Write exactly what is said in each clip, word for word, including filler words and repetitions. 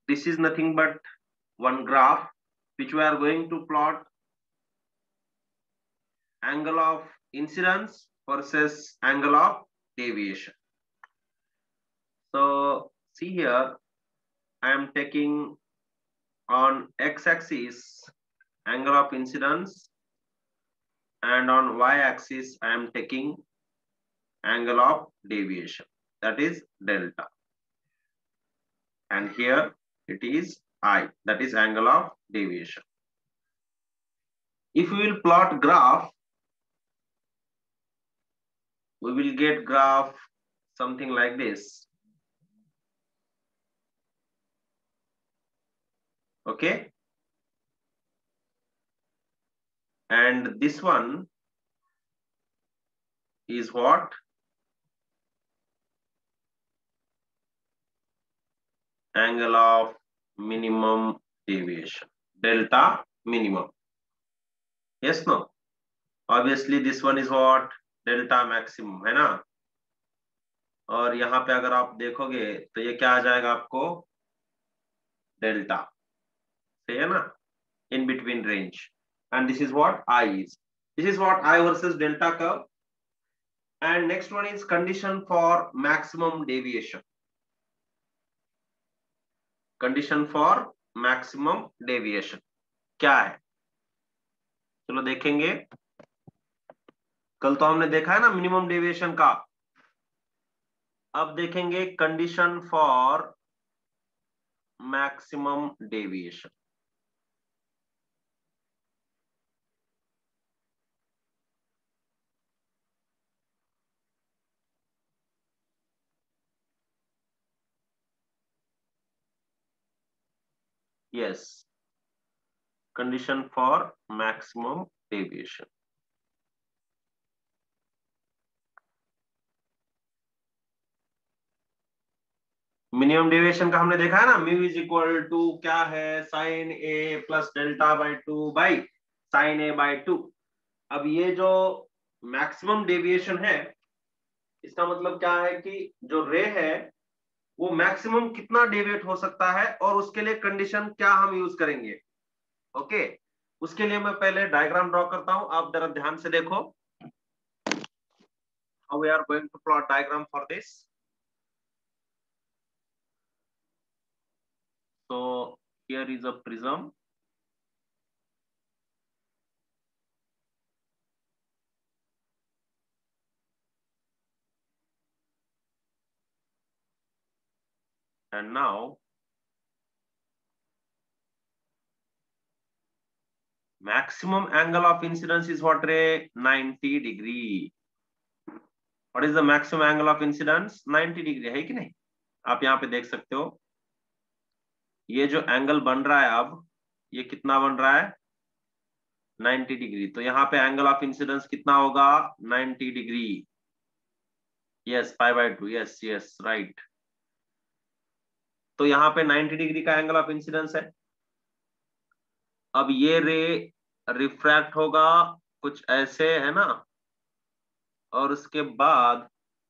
this is nothing but one graph which we are going to plot angle of incidence versus angle of deviation. So see here, I am taking on x-axis angle of incidence, and on y-axis I am taking angle of deviation, that is delta, and here it is I, that is angle of deviation. If we will plot graph, we will get graph something like this. Okay, and this one is what? Angle of minimum deviation, delta minimum. Yes, no? Obviously this one is what? Delta maximum, है ना? और यहाँ पे अगर आप देखोगे तो ये क्या आ जाएगा आपको? डेल्टा, सही है ना? In between range, and this is what I is. This is what I versus delta curve. And next one is condition for maximum deviation. Condition for maximum deviation क्या है? चलो देखेंगे. कल तो हमने देखा है ना मिनिमम डेविएशन का. अब देखेंगे condition for maximum deviation. Yes, condition for maximum deviation. Minimum deviation का हमने देखा है ना, म्यू इज इक्वल टू क्या है? Sine A plus delta by two by sine A by two. अब ये जो मैक्सिमम डेविएशन है, इसका मतलब क्या है कि जो रे है वो मैक्सिमम कितना डेविएट हो सकता है, और उसके लिए कंडीशन क्या हम यूज करेंगे. ओके, उसके लिए मैं पहले डायग्राम ड्रॉ करता हूं, आप जरा ध्यान से देखो. How we are going to plot diagram for this. So here is a prism. And now maximum angle of incidence is what, ray? ninety degree. What is the maximum angle of incidence? ninety degree है कि नहीं? आप यहाँ पे देख सकते हो ये जो एंगल बन रहा है, अब ये कितना बन रहा है? ninety degree. तो यहाँ पे एंगल ऑफ इंसिडेंस कितना होगा? ninety degree. Yes, pi by two. Yes yes right. तो यहाँ पे ninety डिग्री का एंगल ऑफ इंसिडेंस है. अब ये रे रिफ्रैक्ट होगा कुछ ऐसे, है ना, और उसके बाद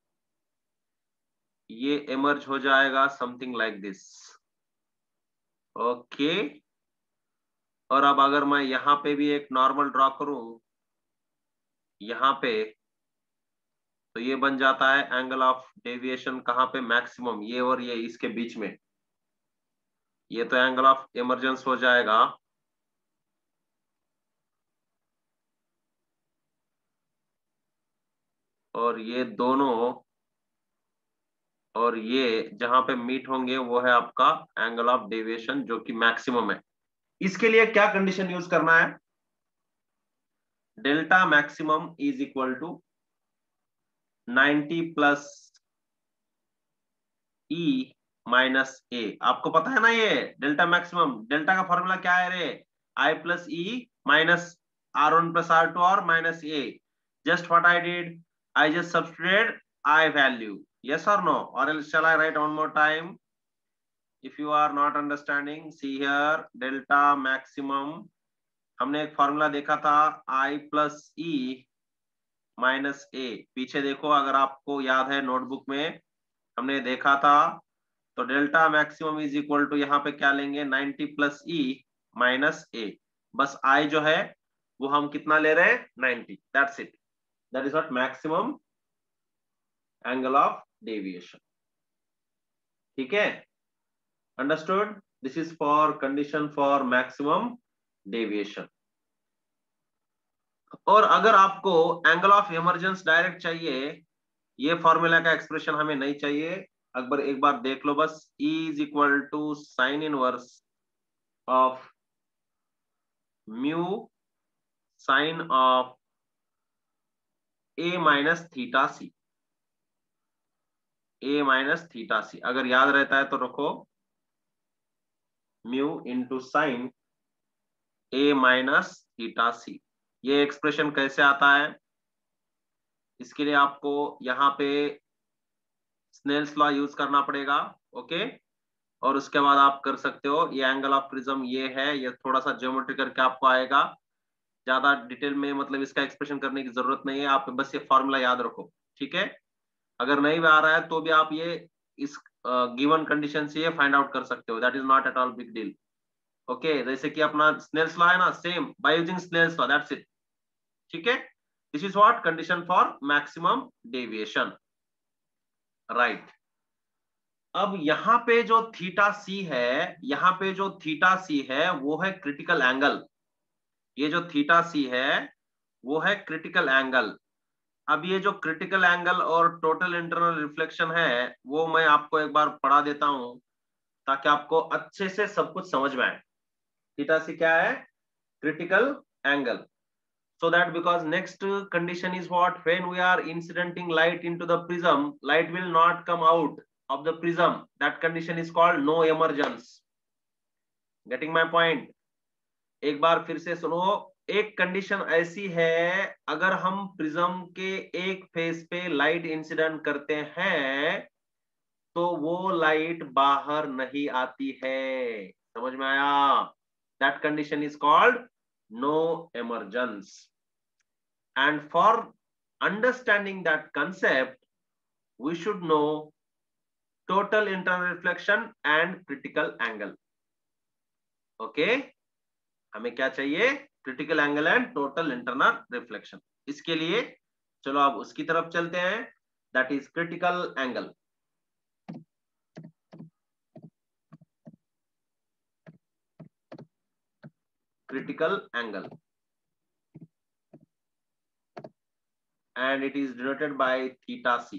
ये इमर्ज हो जाएगा समथिंग लाइक दिस. ओके, और अब अगर मैं यहाँ पे भी एक नॉर्मल ड्रॉ करूं यहाँ पे, तो ये बन जाता है एंगल ऑफ डेविएशन कहाँ पे? मैक्सिमम. ये और ये इसके बीच में, ये तो एंगल ऑफ इमर्जेंस हो जाएगा. और ये दोनों और ये जहां पे मीट होंगे वो है आपका एंगल ऑफ डेविएशन जो कि मैक्सिमम है. इसके लिए क्या कंडीशन यूज करना है? Delta maximum is equal to ninety plus E minus A. आपको पता है ना ये डेल्टा मैक्सिमम, डेल्टा का फॉर्मूला क्या है रे? I plus E minus R one plus R two और minus A. Just what I did, I just substituted I value. Yes or no? Or else shall I write one more time? If you are not understanding, see here delta maximum. हमने एक formula देखा था I plus E minus A. पीछे देखो अगर आपको याद है नोटबुक में हमने देखा था तो delta maximum is equal to यहाँ पे क्या लेंगे, ninety plus E minus A, बस आई जो है वो हम कितना ले रहे हैं, ninety, that's it, that is what maximum angle of deviation. ठीक है, understood, this is for condition for maximum deviation. और अगर आपको एंगल ऑफ इमर्जेंस डायरेक्ट चाहिए, ये फॉर्मूला का एक्सप्रेशन हमें नहीं चाहिए, अकबर एक बार देख लो बस, E is equal to sine inverse of mu sine of A minus theta C, A minus theta C, अगर याद रहता है तो रखो, mu into sine A minus theta C. ये एक्सप्रेशन कैसे आता है, इसके लिए आपको यहाँ पे स्नेल्स लॉ यूज करना पड़ेगा, ओके। और उसके बाद आप कर सकते हो, ये एंगल ऑफ प्रिज्म ये है, ये थोड़ा सा ज्योमेट्री करके आपको आएगा, ज्यादा डिटेल में मतलब इसका एक्सप्रेशन करने की जरूरत नहीं है, आप बस ये फॉर्मूला याद रखो, ठीक है। अगर नहीं भी आ रहा है तो भी आप ये इस गिवन कंडीशन से ये फाइंड आउट कर सकते हो, that is not at all big deal, okay. जैसे कि अपना स्नेल्स लॉ है ना, same by using Snell's law, that's it, ठीक है। This is what condition for maximum deviation, right. अब यहाँ पे जो थीटा सी है, यहाँ पे जो थीटा सी है वो है क्रिटिकल एंगल, ये जो थीटा सी है वो है क्रिटिकल एंगल। अब ये जो क्रिटिकल एंगल और टोटल इंटरनल रिफ्लेक्शन है वो मैं आपको एक बार पढ़ा देता हूं ताकि आपको अच्छे से सब कुछ समझ में आए। थीटा सी क्या है, critical angle, so that because next condition is what, when we are incidenting light into the prism, light will not come out of the prism, that condition is called no emergence, getting my point। एक बार फिर से सुनो, एक condition ऐसी है, अगर हम prism के एक फेस पे लाइट इंसिडेंट करते हैं तो वो लाइट बाहर नहीं आती है, समझ में आया, that condition is called no emergence. And for understanding that concept, we should know total internal reflection and critical angle. Okay? हमें क्या चाहिए, critical angle and total internal reflection। इसके लिए चलो अब उसकी तरफ चलते हैं, that is critical angle। critical angle and it is denoted by theta c।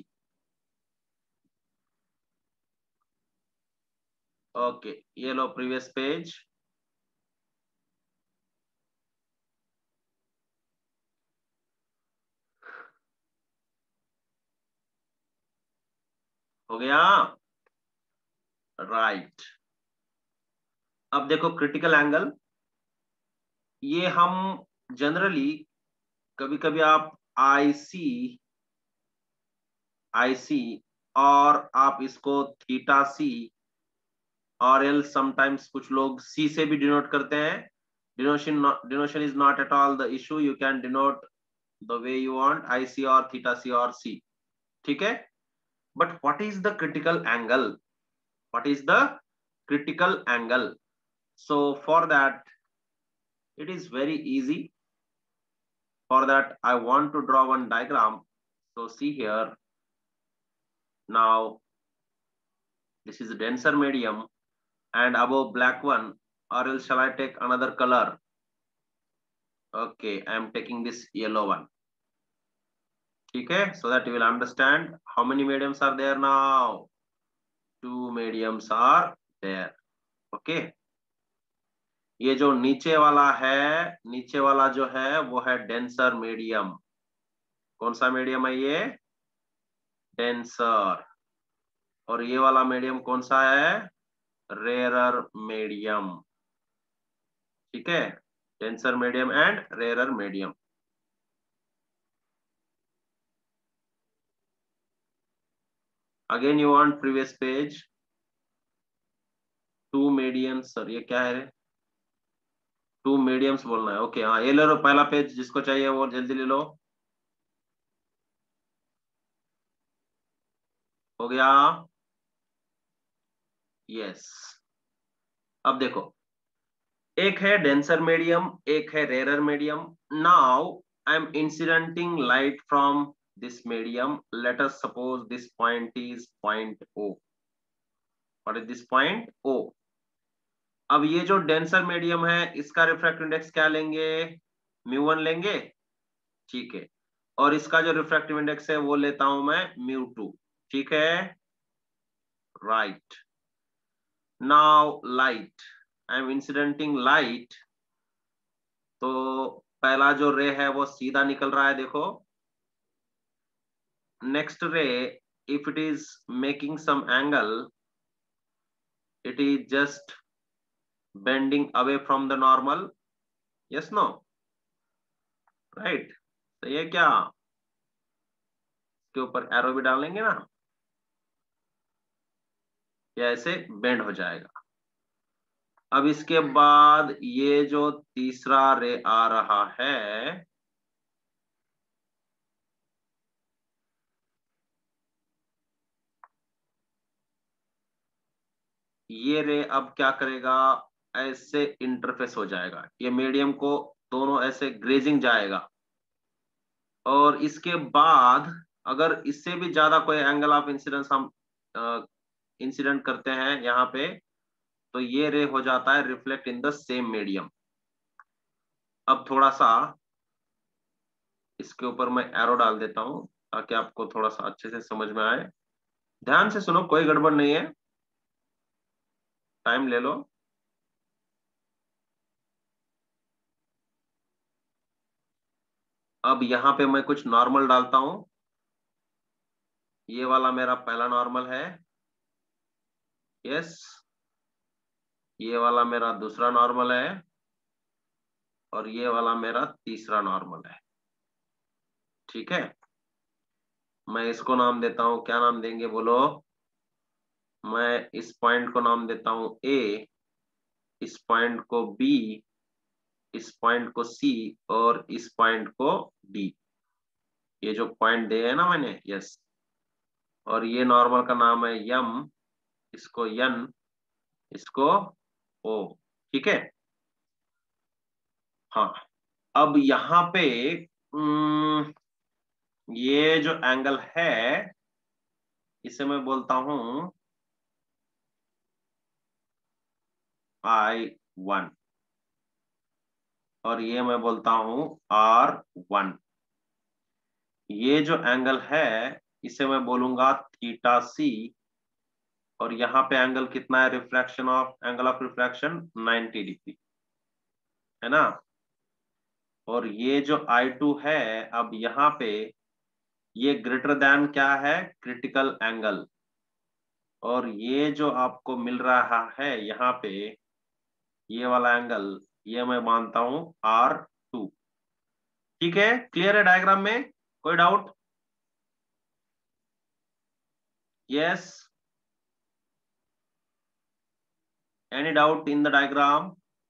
Okay okay, ये लो प्रीवियस पेज, हो गया, राइट right। अब देखो क्रिटिकल एंगल, ये हम जनरली कभी कभी आप आईसी आईसी और आप इसको थीटा सी और एल समटाइम्स कुछ लोग सी से भी डिनोट करते हैं। Denotion denotion is not at all the issue, you can denote the way you want, IC और थीटा सी और सी, ठीक है। But what is the critical angle, what is the critical angle? So for that it is very easy, for that I want to draw one diagram, so see here, now this is a denser medium and above black one, or else shall I take another color? Okay, I am taking this yellow one, okay, so that you will understand how many mediums are there now, two mediums are there, okay। ये जो नीचे वाला है, नीचे वाला जो है वो है डेंसर मीडियम, कौन सा मीडियम है ये, डेंसर। और ये वाला मीडियम कौन सा है, रेयरर मीडियम, ठीक है, denser medium and rarer medium. Again you want previous page, two mediums, sir ये क्या है, टू मीडियम्स बोलना है, ओके हाँ, ये ले लो पहला पेज, जिसको चाहिए वो जल्दी ले लो, हो गया। यस, अब देखो, एक है डेंसर मीडियम, एक है rarer medium. Now I am incidenting light from this medium. Let us suppose this point is point O. What is this point O? अब ये जो डेंसर मीडियम है, इसका रिफ्रैक्टिव इंडेक्स क्या लेंगे? म्यू वन लेंगे, ठीक है. और इसका जो रिफ्रैक्टिव इंडेक्स है वो लेता हूं मैं म्यू टू, ठीक है. Right. Now light, I am incidenting light. तो पहला जो रे है वो सीधा निकल रहा है, देखो. Next ray, if it is making some angle, it is just bending away from the normal. Yes, no? Right? तो ये क्या, इसके ऊपर एरो भी डालेंगे ना, ये ऐसे बेंड हो जाएगा. अब इसके बाद ये जो तीसरा रे आ रहा है, ये रे अब क्या करेगा, ऐसे इंटरफेस हो जाएगा. ये मीडियम को दोनों ऐसे ग्रेजिंग जाएगा. और इसके बाद अगर इससे भी ज्यादा कोई एंगल ऑफ इंसिडेंस हम इंसिडेंट करते हैं यहाँ पे, तो ये रे हो जाता है reflect in the same medium. अब थोड़ा सा इसके ऊपर मैं एरो डाल देता हूं ताकि आपको थोड़ा सा अच्छे से समझ में आए. ध्यान से सुनो, कोई गड़बड़ नहीं है, टाइम ले लो. अब यहां पे मैं कुछ नॉर्मल डालता हूं. ये वाला मेरा पहला नॉर्मल है. यस. ये वाला मेरा दूसरा नॉर्मल है. और ये वाला मेरा तीसरा नॉर्मल है, ठीक है. मैं इसको नाम देता हूं, क्या नाम देंगे बोलो? मैं इस पॉइंट को नाम देता हूं ए, इस पॉइंट को B, इस पॉइंट को C और इस पॉइंट को D. ये जो पॉइंट दिए है ना मैंने, यस. और ये नॉर्मल का नाम है M, इसको N, इसको O, ठीक है. हाँ. अब यहाँ पे हम्म, ये जो एंगल है इसे मैं बोलता हूं आई वन, और ये मैं बोलता हूं आर वन. ये जो एंगल है इसे मैं बोलूंगा थीटा सी. और यहाँ पे एंगल कितना है, reflection of angle of reflection ninety degree, है ना. और ये जो आई टू है, अब यहाँ पे ये ग्रेटर देन क्या है, क्रिटिकल एंगल. और ये जो आपको मिल रहा है यहाँ पे, ये वाला एंगल, ये मैं मानता हूं आर टू. ठीक है, क्लियर है डायग्राम में, कोई doubt? Yes, any doubt in the diagram?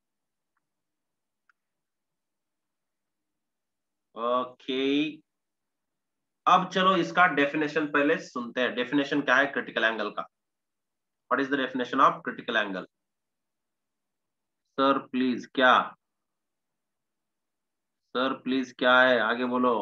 Okay. अब चलो इसका डेफिनेशन पहले सुनते हैं. डेफिनेशन क्या है क्रिटिकल एंगल का? What is the definition of critical angle? Sir please, क्या सर प्लीज क्या है, आगे बोलो.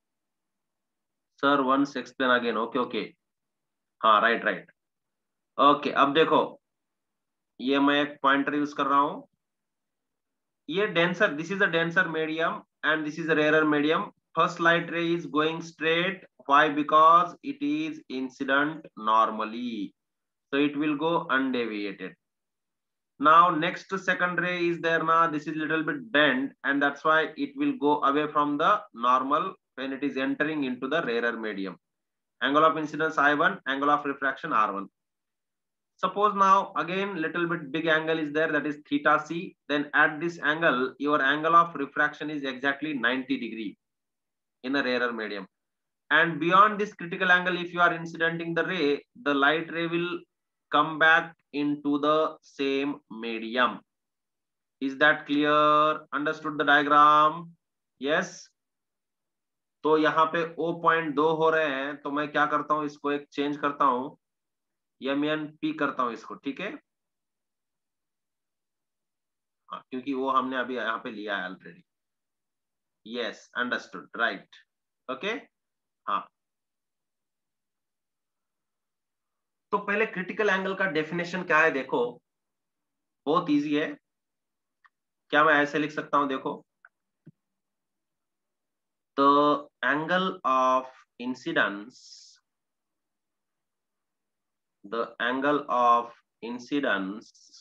Sir once explain again. Okay okay, हाँ राइट राइट. ओके, अब देखो, ये मैं एक पॉइंटर यूज कर रहा हूं. ये denser, this is a denser medium and this is a rare medium. First light ray is going straight. Why? Because it is incident normally, so it will go undeviated. Now next second ray is there now, this is little bit bent and that's why it will go away from the normal when it is entering into the rarer medium. Angle of incidence I one, angle of refraction R one. Suppose now again little bit big angle is there, that is theta c. Then at this angle your angle of refraction is exactly ninety degree in a rarer medium. And beyond this critical angle, if you are incidenting the ray, the light ray will come back into the same medium. Is that clear? Understood the diagram? Yes. तो यहाँ पे O point दो हो रहे हैं, तो मैं क्या करता हूँ, इसको एक चेंज करता हूँ, एम एन पी करता हूँ इसको, ठीक है. हाँ, क्योंकि वो हमने अभी यहाँ पे लिया है already. Yes, understood, right, okay. हाँ, तो पहले क्रिटिकल एंगल का डेफिनेशन क्या है देखो, बहुत इजी है। क्या मैं ऐसे लिख सकता हूं, देखो, the angle of incidence, the angle of incidence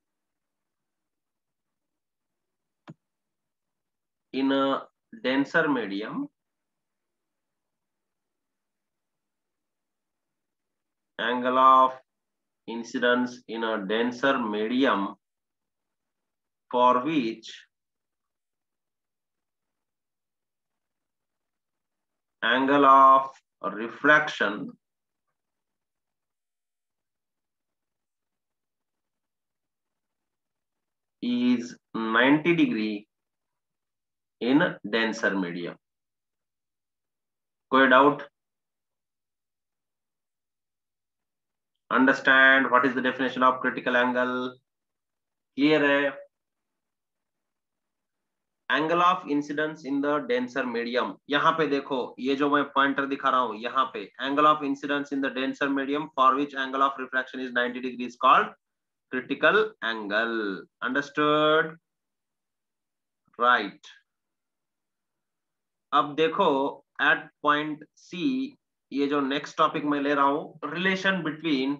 in a denser medium, angle of incidence in a denser medium for which angle of refraction is ninety degree in denser medium. कोई doubt? Understand what is the definition of critical angle? Clear है? Angle of incidence in the denser medium, यहाँ पे देखो ये जो मैं pointer दिखा रहा हूं, यहाँ पे angle of incidence in the denser medium for which angle of refraction is ninety degree is called critical angle. Understood, right. अब देखो एट पॉइंट सी, ये जो नेक्स्ट टॉपिक मैं ले रहा हूं, रिलेशन बिटवीन,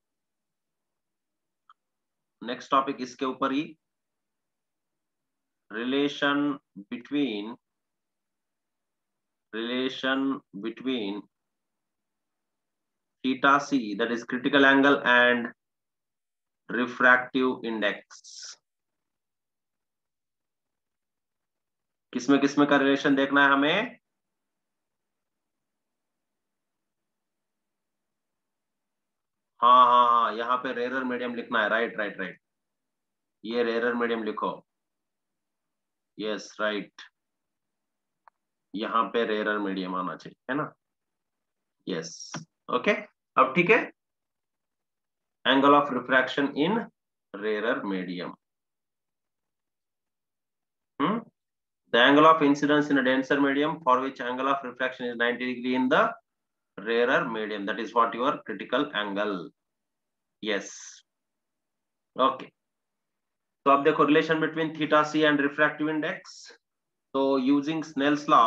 नेक्स्ट टॉपिक इसके ऊपर ही, relation between, relation between theta c, that is critical angle, and refractive index। किसमें किसमें का रिलेशन देखना है हमें? हाँ हाँ हाँ, यहाँ पे रेरर मीडियम लिखना है, राइट राइट राइट, ये रेरर मीडियम लिखो, यस राइट, यहाँ पे रेरर मीडियम आना चाहिए, है ना? Yes, okay. अब ठीक है, angle of refraction in rarer medium, hmm the angle of incidence in a denser medium for which angle of refraction is ninety degree in the rarer medium, that is what your critical angle। yes, okay। तो अब देखो relation between theta C and refractive index, तो using Snell's law,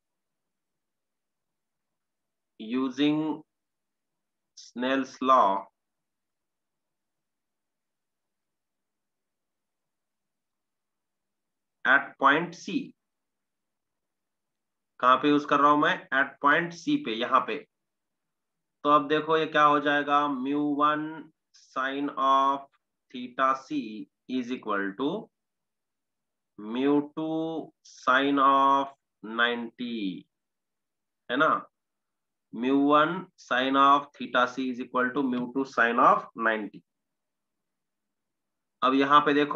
using Snell's law, at point C, कहां पे use कर रहा हूं मैं? एट पॉइंट सी पे, यहां पे। तो अब देखो ये क्या हो जाएगा, mu one sine of theta C is equal to mu two sine of ninety, है ना? Mu one sine of theta C is equal to mu two sine of ninety. अब यहाँ पे देखो,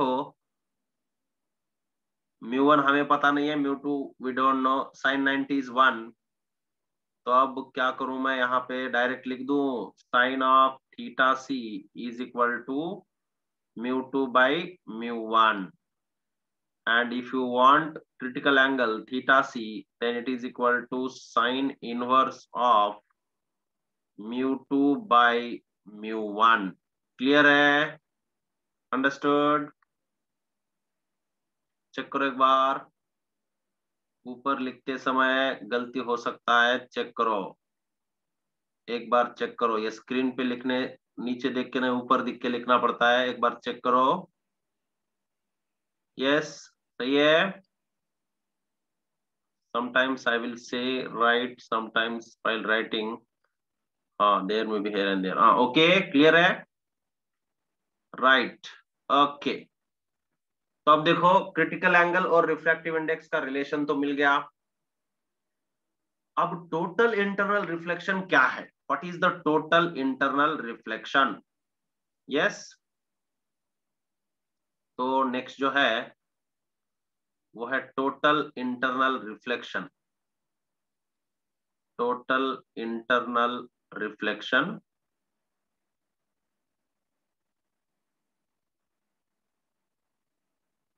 म्यू वन हमें पता नहीं है, mu two we don't know, sine ninety is one. तो अब क्या करूं मैं, यहाँ पे डायरेक्ट लिख दूं sine of theta C is equal to mu two by mu one. And if you want critical angle theta c, then it is equal to sine inverse of mu two by mu one। Clear है? Understood? Check करो एक बार, ऊपर लिखते समय गलती हो सकता है, चेक करो एक बार, चेक करो, ये स्क्रीन पे लिखने, नीचे देख के नहीं ऊपर दिख के लिखना पड़ता है, एक बार चेक करो। यस, सही है। sometimes I will say right, sometimes while writing, हाँ there may be here and there, हाँ ओके, क्लियर है, राइट, ओके। तो अब देखो क्रिटिकल एंगल और रिफ्रैक्टिव इंडेक्स का रिलेशन तो मिल गया। अब टोटल इंटरनल रिफ्लेक्शन क्या है? What is the total internal reflection? Yes, तो नेक्स्ट जो है वो है total internal reflection, total internal reflection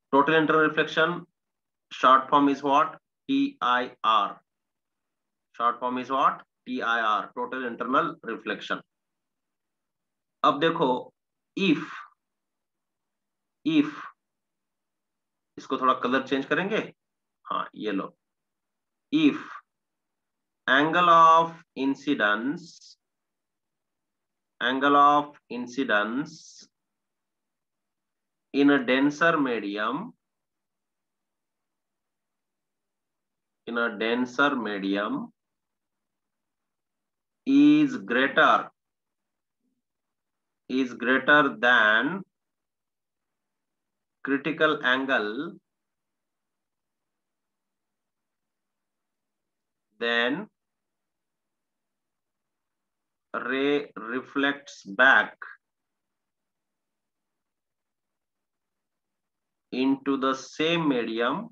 Total internal reflection, short form is what? T I R. Short form is what? T I R. Total internal reflection. अब देखो, if if इसको थोड़ा colour change करेंगे, हाँ ये लो, if angle of incidence angle of incidence in a denser medium in a denser medium is greater is greater than critical angle, then ray reflects back into the same medium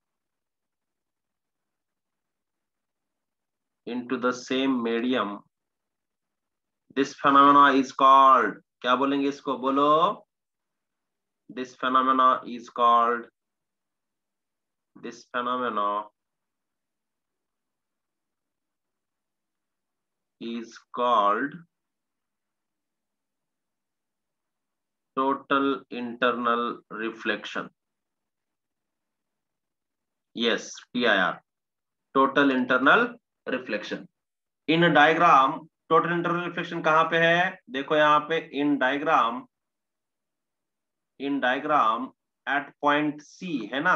into the same medium. This phenomena is called, क्या बोलेंगे इसको, बोलो. This phenomena is called this phenomena is called total internal reflection. Yes, T I R. Total internal reflection. In a diagram, total internal reflection कहाँ पे है? देखो यहाँ पे in diagram, in diagram at point C है ना?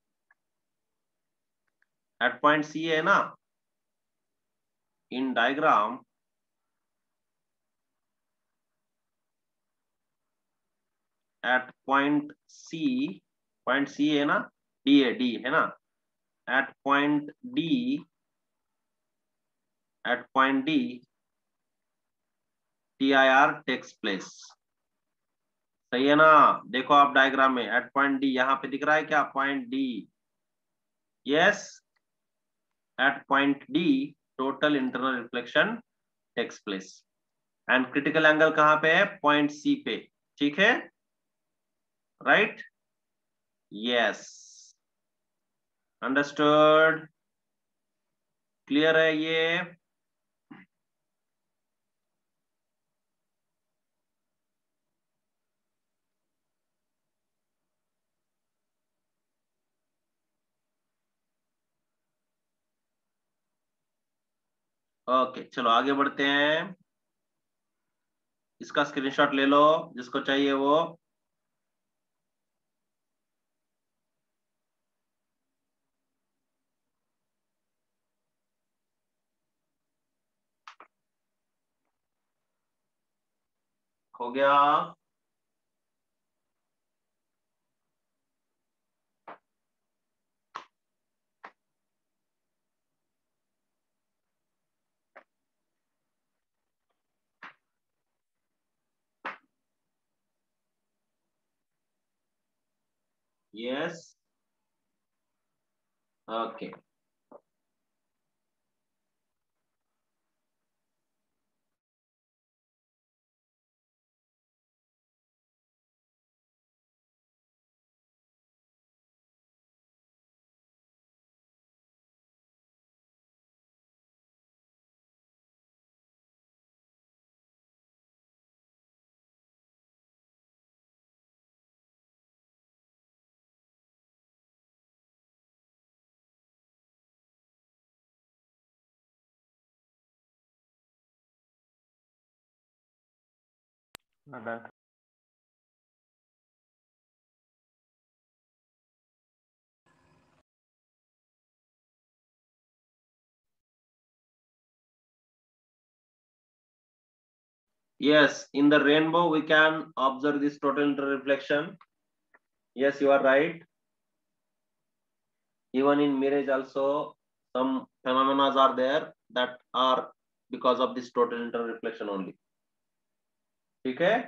At point C है ना? In diagram at point C, point C है ना? D है, D है ना? At point D, at point D, T I R takes place. सही है ना? देखो आप डायग्राम में एट पॉइंट डी, यहाँ पे दिख रहा है क्या? Point D. Yes, at point D total internal reflection takes place. And critical angle कहाँ पे है? पॉइंट सी पे. ठीक है, राइट? Yes, understood. क्लियर है ये? ओके, चलो आगे बढ़ते हैं. इसका स्क्रीनशॉट ले लो जिसको चाहिए वो. हो गया? Yes, okay. Yes, in the rainbow we can observe this total interreflection. Yes, you are right. Even in mirage also some phenomena are there that are because of this total interreflection only. ठीक है?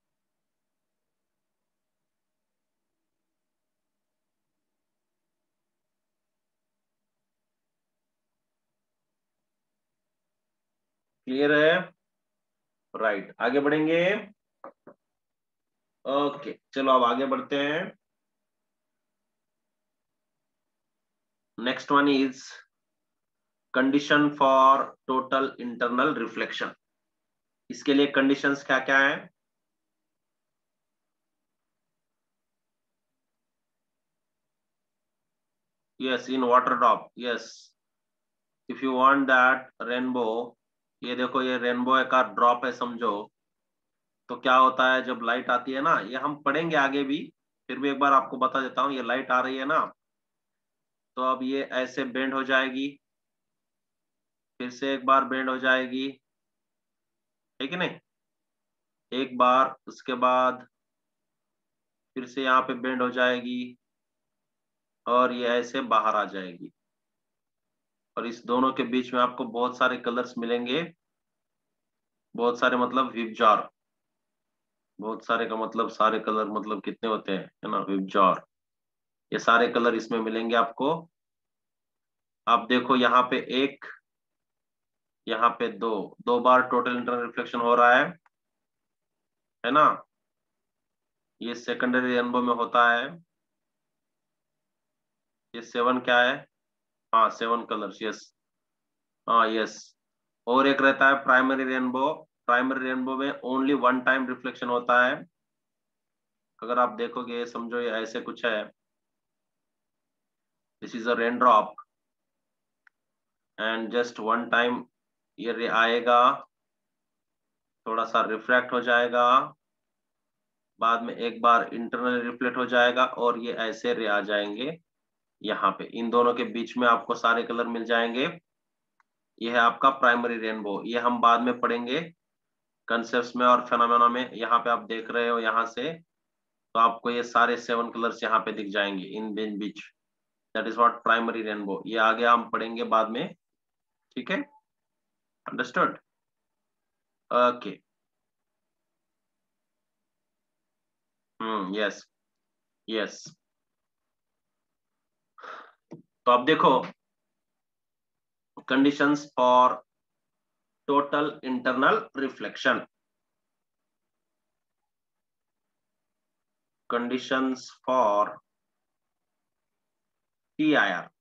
Clear है? Right right. आगे बढ़ेंगे. Okay okay. चलो अब आगे बढ़ते हैं. Next one is condition for total internal reflection. इसके लिए कंडीशंस क्या क्या है? Yes, in water drop, yes, if you want that rainbow, ये देखो ये रेनबो का ड्रॉप है समझो, तो क्या होता है जब लाइट आती है ना, ये हम पढ़ेंगे आगे भी, फिर भी एक बार आपको बता देता हूँ, ये लाइट आ रही है ना, तो अब ये ऐसे बेंड हो जाएगी, फिर से एक बार बेंड हो जाएगी, है कि नहीं, एक बार, उसके बाद फिर से यहाँ पे बेंड हो जाएगी, और ये ऐसे बाहर आ जाएगी, और इस दोनों के बीच में आपको बहुत सारे कलर्स मिलेंगे, बहुत सारे मतलब विबजार, बहुत सारे का मतलब सारे कलर मतलब कितने होते हैं, है ना, विबजार, ये सारे कलर इसमें मिलेंगे आपको। आप देखो यहाँ पे एक, यहाँ पे दो, दो बार टोटल इंटरनल रिफ्लेक्शन हो रहा है है ना, ये सेकेंडरी रेनबो में होता है, ये सेवन क्या है, हाँ सेवन कलर्स, यस, हाँ यस, और एक रहता है प्राइमरी रेनबो, प्राइमरी रेनबो में ओनली वन टाइम रिफ्लेक्शन होता है, अगर आप देखोगे समझो ये ऐसे कुछ है, this is a rain drop and just one time ये रे आएगा, थोड़ा सा रिफ्रैक्ट हो जाएगा, बाद में एक बार इंटरनल रिफ्लेक्ट हो जाएगा, और ये ऐसे रे आ जाएंगे यहाँ पे, इन दोनों के बीच में आपको सारे कलर मिल जाएंगे, ये है आपका प्राइमरी रेनबो, ये हम बाद में पढ़ेंगे कंसेप्ट्स में और फेनोमेना में। यहाँ पे आप देख रहे हो यहाँ से, तो आपको ये सारे सेवन कलर्स यहाँ पे दिख जाएंगे इन बिन बीच, that is what primary rainbow, ये आगे हम पढ़ेंगे बाद में, ठीक है, understood, okay, hmm, yes yes, तो अब देखो conditions for total internal reflection, conditions for T I R,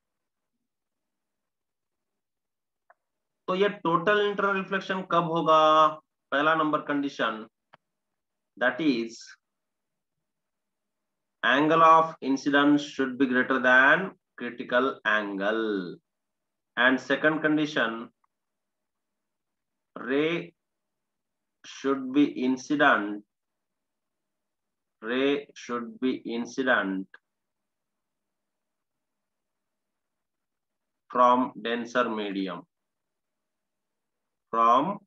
तो ये टोटल इंटरनल रिफ्लेक्शन कब होगा? पहला number condition, that is angle of incidence should be greater than critical angle, and second condition, ray should be incident, ray should be incident from denser medium, from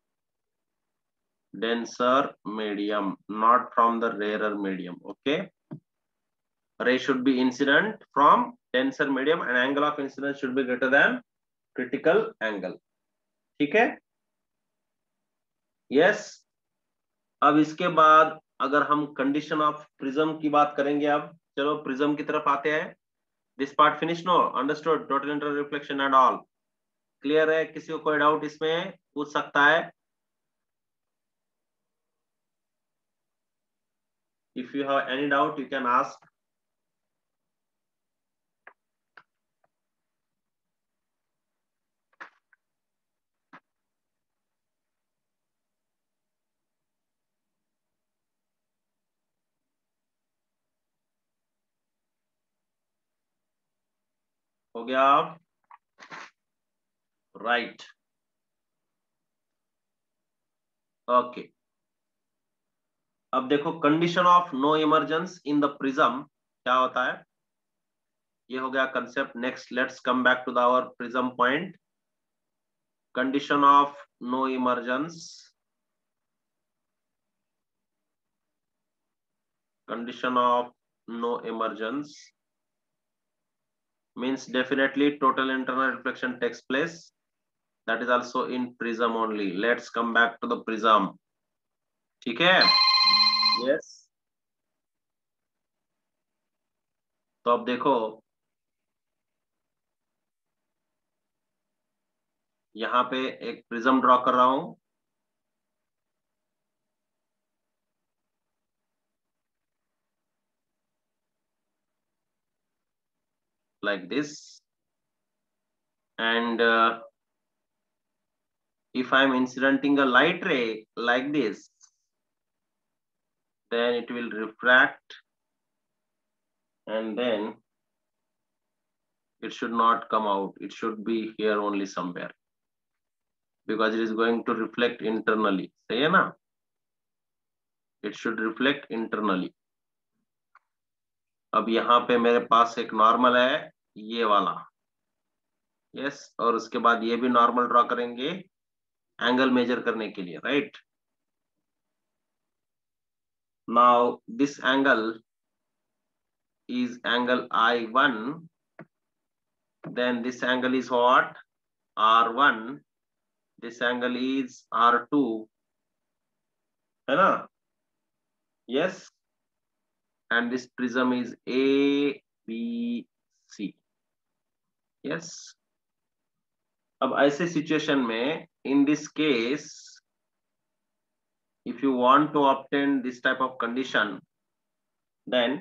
denser medium, not from the rarer medium, okay, ray should be incident from denser medium and angle of incidence should be greater than critical angle, ठीक है, yes. अब इसके बाद अगर हम condition of prism की बात करेंगे, अब चलो प्रिज्म की तरफ आते हैं, this part finish, no, understood, total internal reflection and all clear है, किसी को कोई डाउट इसमें पूछ सकता है, if you have any doubt you can ask, हो गया, राइट, ओके, अब देखो condition of no emergence in the prism क्या होता है, ये हो गया concept, next let's come back to the our prism point, condition of no emergence, condition of no emergence means definitely total internal reflection takes place, that is also in prism only, let's come back to the prism, ठीक है, yes, तो अब देखो यहाँ पे एक prism draw कर रहा हूं, like this, and uh, if I'm incidenting a light ray like this, then it will refract, and then it should not come out. It should be here only somewhere, because it is going to reflect internally. सही है ना? It should reflect internally. अब यहाँ पे मेरे पास एक normal है, ये वाला, यस yes, और उसके बाद ये भी नॉर्मल ड्रॉ करेंगे एंगल मेजर करने के लिए, right? Now this angle is angle I one, then this angle is what? R one, this angle is R two, है ना? Yes, and this prism is A B C. Yes. अब ऐसे situation में, in this case, if you want to obtain this type of condition, then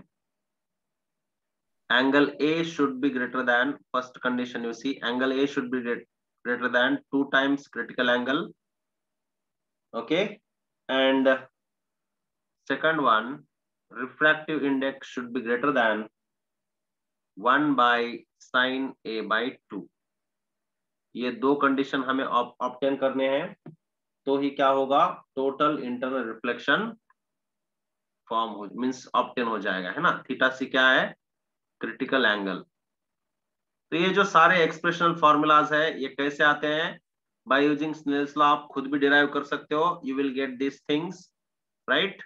angle A should be greater than, first condition you see, angle A should be greater than two times critical angle. Okay, and second one, refractive index should be greater than one by sin A by two. ये दो condition हमें obtain करने हैं, तो ही क्या होगा? Total internal reflection form हो, मींस ऑब्टेन हो जाएगा, है ना? थीटा सी क्या है? Critical angle. तो ये जो सारे एक्सप्रेशनल फॉर्मूलाज है, ये कैसे आते हैं? By using Snell's law. आप खुद भी डिराइव कर सकते हो, you will get this things, right?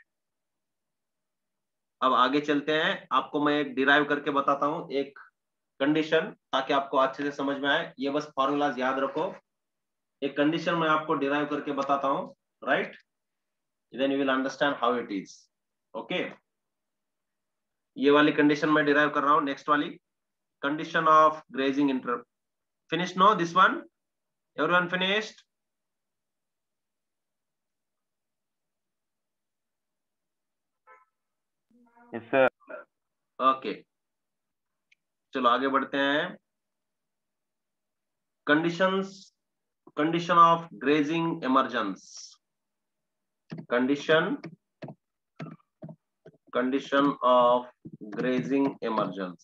अब आगे चलते हैं, आपको मैं एक डिराइव करके बताता हूं एक कंडीशन, ताकि आपको अच्छे से समझ में आए। ये बस फॉर्मूलाज याद रखो। एक कंडीशन मैं आपको डिराइव करके बताता हूं, right? Then you will understand how it is. Okay, ये वाली कंडीशन मैं डिराइव कर रहा हूं। नेक्स्ट वाली condition of grazing inter, finish no this one? Everyone finished? Yes sir. Okay, चलो आगे बढ़ते हैं। Conditions, condition of grazing emergence, condition condition of grazing emergence.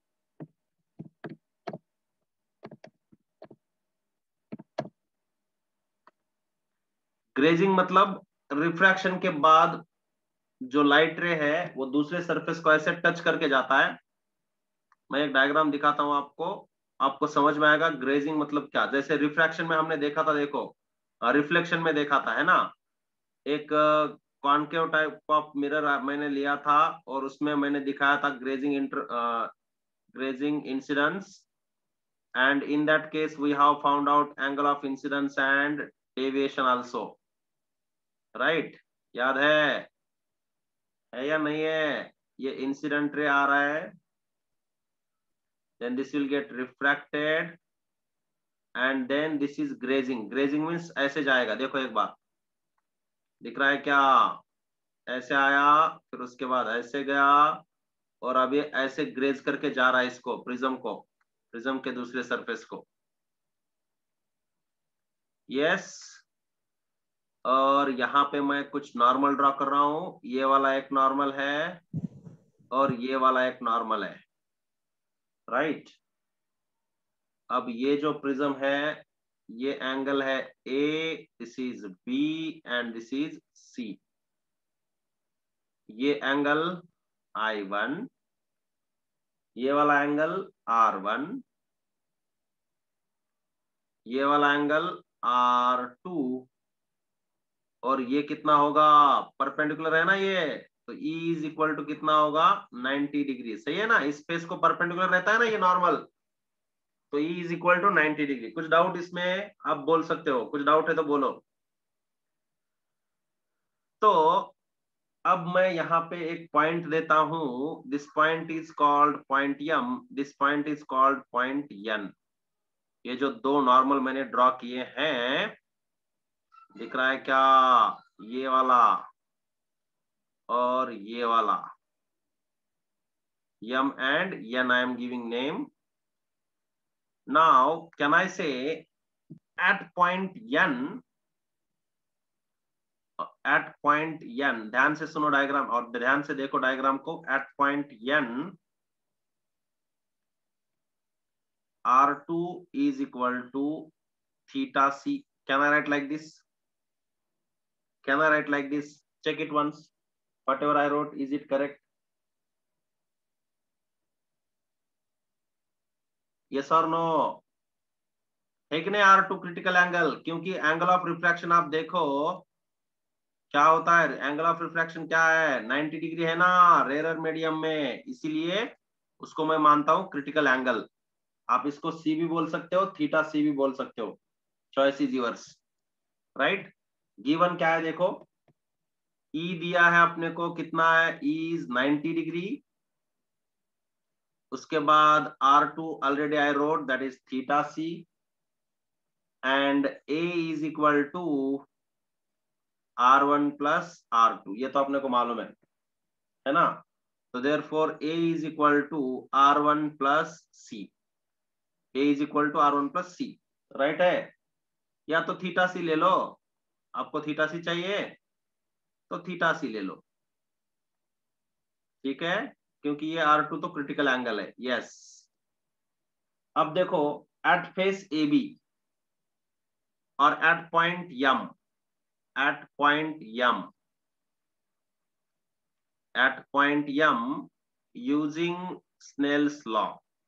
Grazing मतलब रिफ्रैक्शन के बाद जो लाइट रे है वो दूसरे सरफेस को ऐसे टच करके जाता है। मैं एक डायग्राम दिखाता हूं आपको, आपको समझ में आएगा ग्रेजिंग मतलब क्या। जैसे रिफ्रैक्शन में हमने देखा था, देखो रिफ्लेक्शन में देखा था, है ना? एक कॉन्केव टाइप ऑफ मिरर मैंने लिया था और उसमें मैंने दिखाया था grazing inter grazing incidence, and in that case we have found out angle of incidence and deviation also, right? याद है है या नहीं है? ये इंसिडेंट रे आ रहा है, then this will get refracted and then this is grazing. grazing means ऐसे जाएगा, देखो एक बार दिख रहा है क्या? ऐसे आया, फिर उसके बाद ऐसे गया, और अब ये ऐसे ग्रेज करके जा रहा है इसको, प्रिज्म को, प्रिज्म के दूसरे सरफेस को। यस, और यहाँ पे मैं कुछ नॉर्मल ड्रॉ कर रहा हूं। ये वाला एक नॉर्मल है और ये वाला एक नॉर्मल है, राइट? अब ये जो प्रिज्म है, ये एंगल है A, this is B and this is C. ये एंगल आई वन, ये वाला एंगल आर वन, ये वाला एंगल आर टू, और ये कितना होगा? परपेंडिकुलर है ना ये, तो E इज इक्वल टू कितना होगा? Ninety degree. सही है ना? इस फेस को परपेंडिकुलर रहता है ना ये नॉर्मल, तो E is equal to ninety degree. कुछ डाउट इसमें? आप बोल सकते हो, कुछ डाउट है तो बोलो। तो अब मैं यहाँ पे एक पॉइंट देता हूं, this point is called point M, this point is called point N. ये जो दो नॉर्मल मैंने ड्रॉ किए हैं, दिख रहा है क्या? ये वाला और ये वाला, m and n I am giving name, Now can I say at point n, at point n, ध्यान से सुनो डायग्राम और ध्यान से देखो डायग्राम को, at point n R two is equal to theta c. Can I write like this? Can I write like this? Check it once. Whatever I wrote, is it correct? Yes or no? है कि नहीं? R two critical angle, क्योंकि angle of refraction आप देखो क्या होता है, angle of refraction क्या है, नाइंटी डिग्री है ना रेयर मीडियम में, इसीलिए उसको मैं मानता हूं क्रिटिकल एंगल। आप इसको सी भी बोल सकते हो, थीटा सी भी बोल सकते हो, choice is yours, right. Given क्या है देखो, ई दिया है अपने को, कितना है, ई इज नाइंटी डिग्री, उसके बाद R two already I wrote, that is theta C, and A is equal to R one plus R two, ये तो अपने को मालूम है है ना। तो therefore A is equal to R one plus C, A is equal to R one plus C, right है। या तो थीटा सी ले लो, आपको थीटा सी चाहिए तो थीटा सी ले लो, ठीक है, क्योंकि ये आर टू तो क्रिटिकल एंगल है, यस। अब देखो एट फेस ए बी और at point M, at point M, at point M using Snell's law,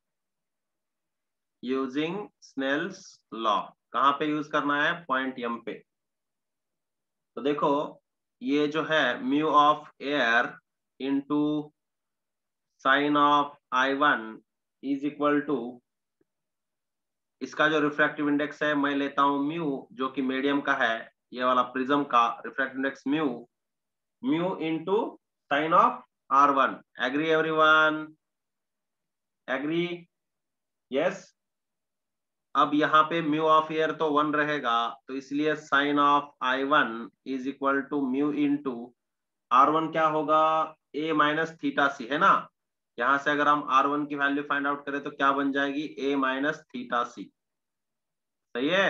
using Snell's law, कहां पे यूज करना है, पॉइंट यम पे। तो देखो ये जो है mu of air into sine of I one is equal to, इसका जो रिफ्रैक्टिव इंडेक्स है मैं लेता हूं म्यू, जो कि मीडियम का है, ये वाला प्रिज्म का refractive index mu, mu into sine of R one. Agree everyone? Agree? Yes. अब यहाँ पे म्यू ऑफ एयर तो वन रहेगा, तो इसलिए sine of I one is equal to mu into R one क्या होगा, ए माइनस थीटा सी, है ना। यहां से अगर हम आर वन की वैल्यू फाइंड आउट करें तो क्या बन जाएगी, ए माइनस थीटा सी, सही है,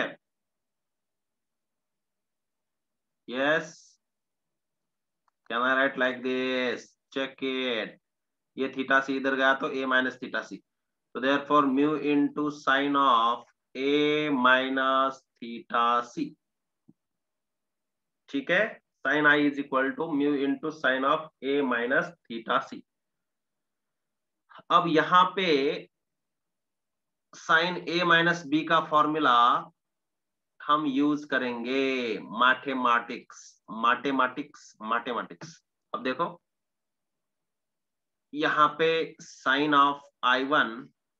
yes. Can I write like this? Check it, ये थीटा सी इधर गया तो ए माइनस थीटा सी, तो therefore mu into sine of A minus theta C, ठीक है। Sine I is equal to mu into sine of A minus theta C. अब यहाँ पे साइन ए माइनस बी का फॉर्मूला हम use करेंगे, mathematics, mathematics, mathematics. अब देखो यहाँ पे sine of I one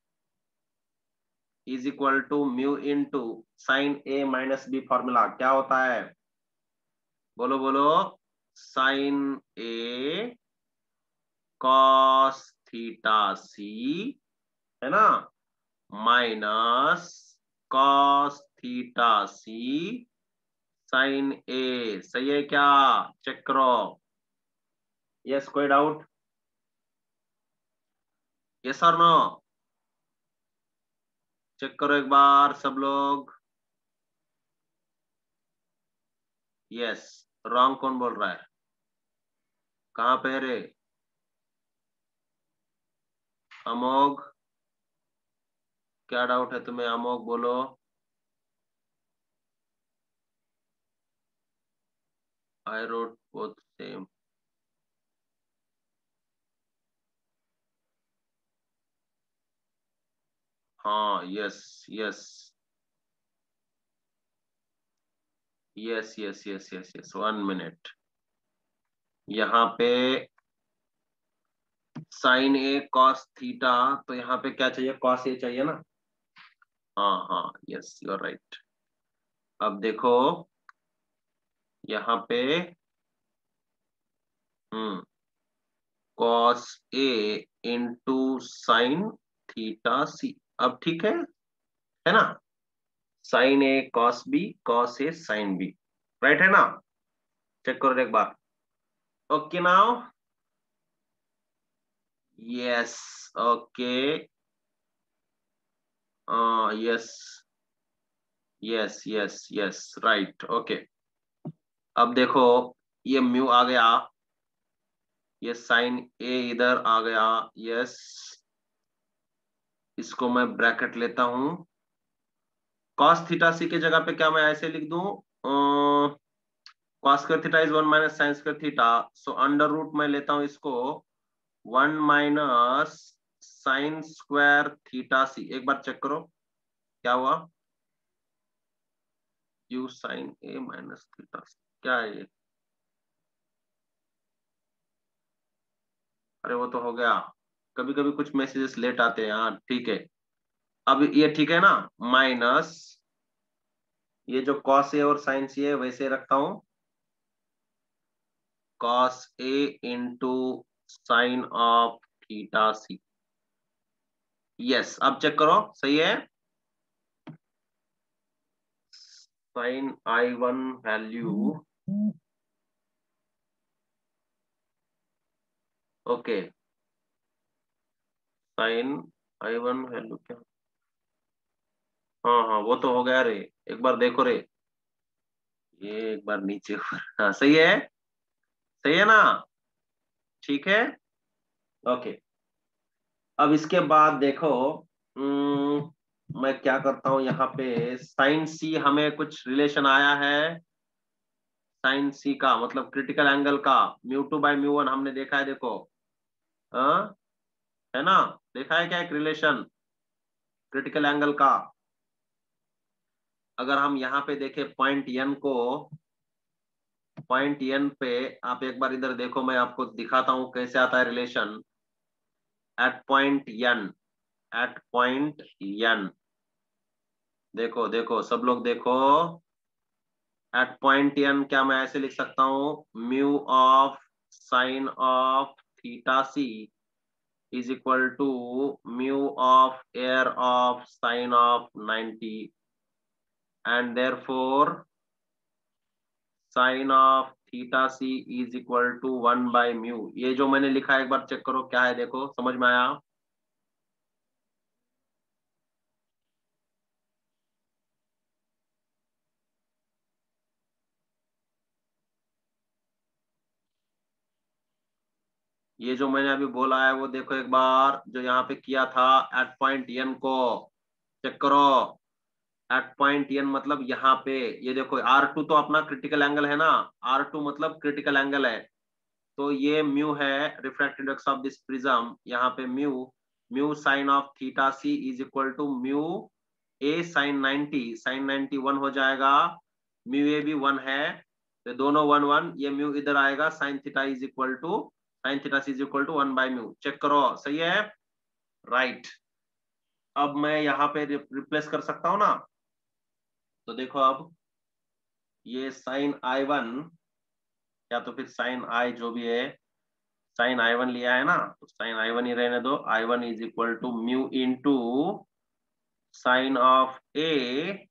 is equal to mu into sine A minus B, formula क्या होता है, बोलो बोलो, sine A cos theta C, है ना, minus cos theta C sine A, सही है क्या, चेक करो, यस, कोई डाउट, यस और नो, चेक करो एक बार सब लोग, यस। रॉन्ग कौन बोल रहा है, कहां पे रे, अमोघ, क्या डाउट है तुम्हें, अमोघ बोलो। आई रोट बोथ सेम, हाँ, yes yes yes yes yes yes yes, one minute, यहाँ पे साइन ए कॉस थीटा, तो यहाँ पे क्या चाहिए, कॉस ए चाहिए ना, हाँ हाँ, यस यू आर राइट। अब देखो यहाँ पे hmm cos A into sine theta C, अब ठीक है है ना, sine A cos B, cos A sine B, right है ना, चेक करो एक बार, okay now, yes, okay, yes yes yes yes right okay. अब देखो ये म्यू आ गया, ये साइन ए इधर आ गया, यस इसको मैं ब्रैकेट लेता हूं। कॉस थीटा सी के जगह पे क्या मैं ऐसे लिख दूं, cos square theta is one minus sine square theta, so under root मैं लेता हूं इसको one minus sine square theta C. एक बार चेक करो क्या हुआ, you sine A minus theta C, क्या है ये? अरे वो तो हो गया, कभी कभी कुछ मैसेजेस लेट आते हैं, हाँ ठीक है। अब ये ठीक है ना, माइनस ये जो कॉस ए और साइन सी है वैसे रखता हूं, cos A into sine of theta C. Yes अब चेक करो सही है, साइन आई वन वैल्यू ओके, साइन आई वन वैल्यू क्या, हाँ हाँ वो तो हो गया रे, एक बार देखो रे, ये एक बार नीचे हाँ सही है, सही है ना, ठीक है ओके। अब इसके बाद देखो, हम्म, मैं क्या करता हूं यहाँ पे, साइन सी हमें कुछ रिलेशन आया है, साइन सी का मतलब क्रिटिकल एंगल का mu two by mu one हमने देखा है, देखो हाँ है ना, देखा है क्या एक रिलेशन क्रिटिकल एंगल का। अगर हम यहाँ पे देखें पॉइंट एन को, पॉइंट एन पे आप एक बार इधर देखो, मैं आपको दिखाता हूं कैसे आता है relation at point N, at point N, देखो देखो सब लोग देखो, एट पॉइंट एन क्या मैं ऐसे लिख सकता हूं, mu of sine of theta C is equal to mu of air of sine of ninety, and therefore sin of theta c is equal to one by mu। ये जो मैंने लिखा है एक बार चेक करो क्या है, देखो समझ में आया? ये जो मैंने अभी बोला है वो देखो एक बार, जो यहाँ पे किया था एट पॉइंट एन को चेक करो, एट पॉइंट एन मतलब यहाँ पे, ये देखो आर टू तो अपना क्रिटिकल एंगल है ना, आर टू मतलब क्रिटिकल एंगल है, तो ये म्यू है refractive index of this prism, यहाँ पे mu, mu sine of theta C is equal to mu A sine ninety, sine ninety one हो जाएगा, म्यू ए भी वन है, तो दोनों वन वन, ये म्यू इधर आएगा, sine theta is equal to, sine theta C is equal to one by mu, check करो सही है राइट। अब मैं यहाँ पे रिप्लेस कर सकता हूँ ना, तो देखो अब ये साइन आई वन या तो फिर साइन आई जो भी है, साइन आई वन लिया है ना, तो साइन आई वन ही रहने दो, I one is equal to mu into sine of A,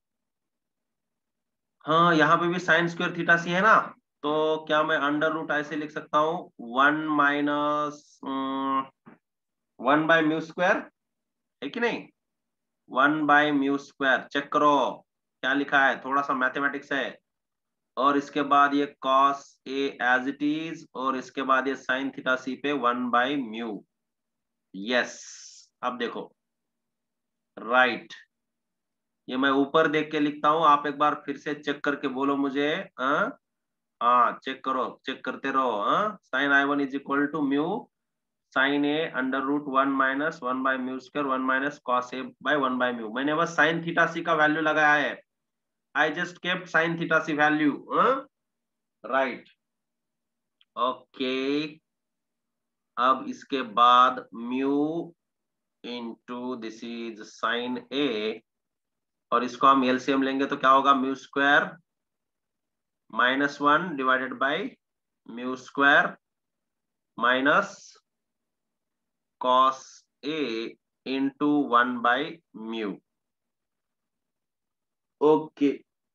हाँ यहाँ पे भी साइन स्क्वायर थीटा सी है ना, तो क्या मैं अंडर रूट ऐसे लिख सकता हूँ, one minus one by mu square, है कि नहीं, one by mu square, check करो क्या लिखा है, थोड़ा सा मैथमेटिक्स है, और इसके बाद ये cos A as it is, और इसके बाद ये साइन थीटा सी पे वन बाय म्यू, यस अब देखो राइट right। ये मैं ऊपर देख के लिखता हूँ, आप एक बार फिर से चेक करके बोलो मुझे, हाँ हाँ चेक करो, चेक करते रहो, हाँ sine I one is equal to mu sine A under root one minus one by mu square one minus cos A by one by mu, मैंने बस साइन थीटा सी का वैल्यू लगाया है, I just kept sine theta C value, right okay. अब इसके बाद mu into this is sine A, और इसको हम एलसीएम लेंगे तो क्या होगा, mu square minus one divided by mu square minus cos A into one by mu, okay.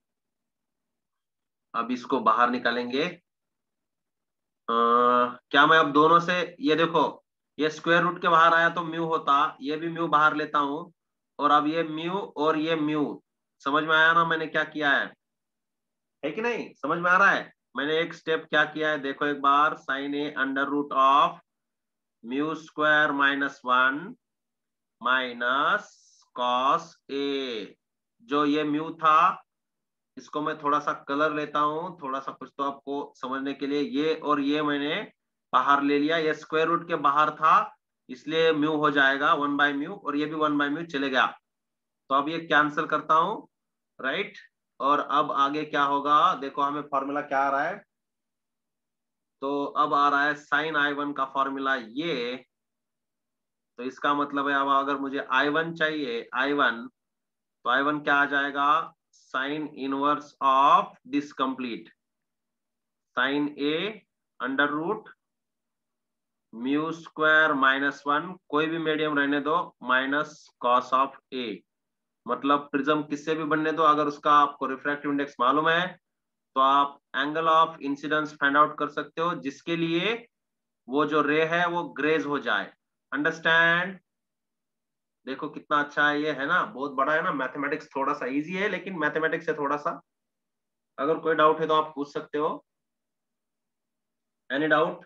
अब इसको बाहर निकालेंगे, आ, क्या मैं अब दोनों से, ये देखो ये स्क्वायर रूट के बाहर आया तो म्यू होता, ये भी म्यू बाहर लेता हूं, और अब ये म्यू और ये म्यू, समझ में आया ना मैंने क्या किया है, है कि नहीं, समझ में आ रहा है। मैंने एक स्टेप क्या किया है, देखो एक बार, sine A under root of mu square minus one minus cos A, जो ये म्यू था इसको मैं थोड़ा सा कलर लेता हूं, थोड़ा सा कुछ तो आपको समझने के लिए, ये और ये मैंने बाहर ले लिया, ये स्क्वायर रूट के बाहर था इसलिए म्यू हो जाएगा वन बाय म्यू, और ये भी वन बाय म्यू चले गया, तो अब ये कैंसिल करता हूं, राइट। और अब आगे क्या होगा, देखो हमें फॉर्मूला क्या आ रहा है, तो अब आ रहा है साइन आई वन का फॉर्मूला ये, तो इसका मतलब है अब अगर मुझे आई वन चाहिए, आई वन, तो आई वन क्या आ जाएगा, sine inverse of this complete, sine A under root mu square minus one, कोई भी मीडियम रहने दो, माइनस कॉस ऑफ ए, मतलब प्रिज्म किससे भी बनने दो, अगर उसका आपको रिफ्रैक्टिव इंडेक्स मालूम है तो आप angle of incidence find out कर सकते हो, जिसके लिए वो जो रे है वो ग्रेज हो जाए, अंडरस्टैंड। देखो कितना अच्छा है ये, है ना, बहुत बड़ा है ना, मैथमेटिक्स थोड़ा सा इजी है लेकिन मैथमेटिक्स से थोड़ा सा, अगर कोई डाउट है तो आप पूछ सकते हो, एनी डाउट।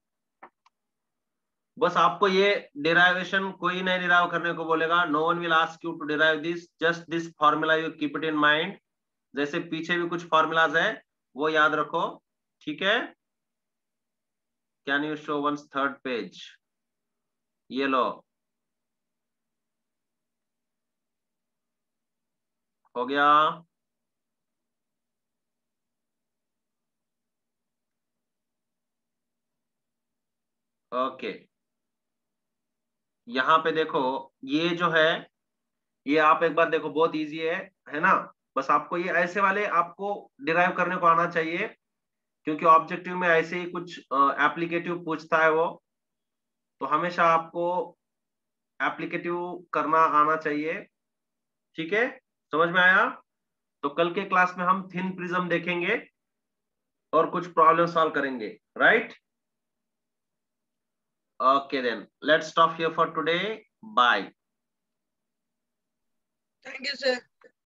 बस आपको ये डिराइवेशन कोई नहीं डिराइव करने को बोलेगा, no one will ask you to derive this, just this formula you keep it in mind, जैसे पीछे भी कुछ फॉर्मूलाज है वो याद रखो, ठीक है। Can you show once third page, ये लो, हो गया। ओके, यहाँ पे देखो, ये जो है ये आप एक बार देखो बहुत इजी है है ना, बस आपको ये ऐसे वाले आपको डिराइव करने को आना चाहिए, क्योंकि ऑब्जेक्टिव में ऐसे ही कुछ एप्लीकेटिव पूछता है वो, तो हमेशा आपको एप्लीकेटिव करना आना चाहिए, ठीक है, समझ में आया। तो कल के क्लास में हम थिन प्रिज्म देखेंगे और कुछ प्रॉब्लम सॉल्व करेंगे, right. Okay then let's stop here for today, bye. Thank you sir.